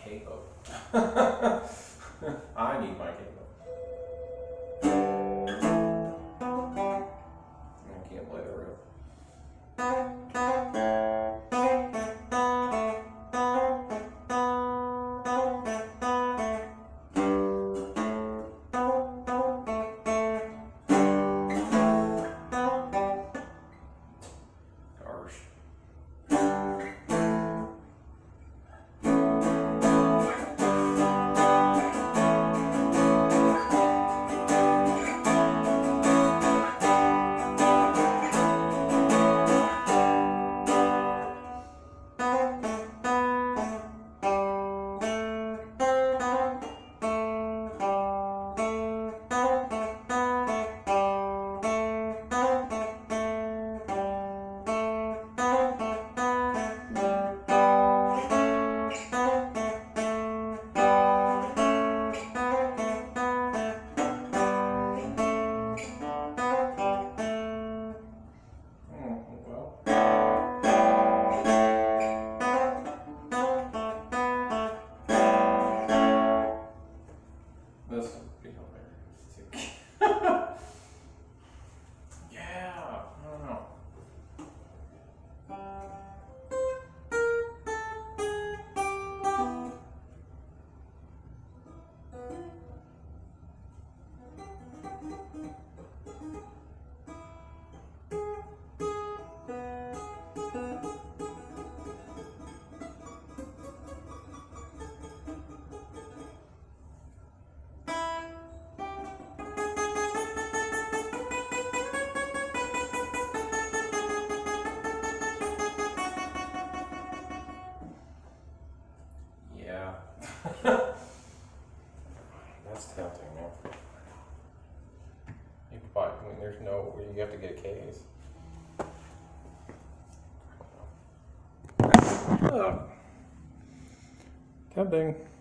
capo. I need my capo. I can't play the riff. This would be hilarious too. Yeah, I don't know. Yeah. That's tempting, man. You could buy, I mean, there's no, you have to get a case. Tempting.